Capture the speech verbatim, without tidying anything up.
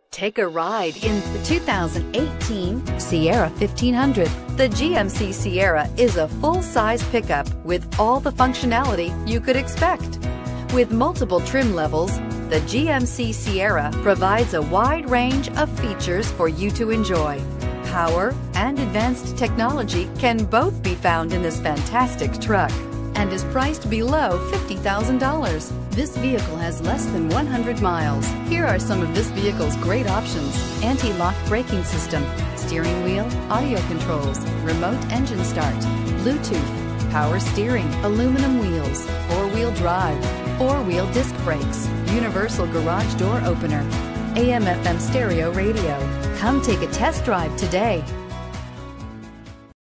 Take a ride in the two thousand eighteen Sierra fifteen hundred. The G M C Sierra is a full-size pickup with all the functionality you could expect. With multiple trim levels, the G M C Sierra provides a wide range of features for you to enjoy. Power and advanced technology can both be found in this fantastic truck and is priced below fifty thousand dollars. This vehicle has less than one hundred miles. Here are some of this vehicle's great options: anti-lock braking system, steering wheel audio controls, remote engine start, Bluetooth, power steering, aluminum wheels, four-wheel drive, four-wheel disc brakes, universal garage door opener, A M F M stereo radio. Come take a test drive today.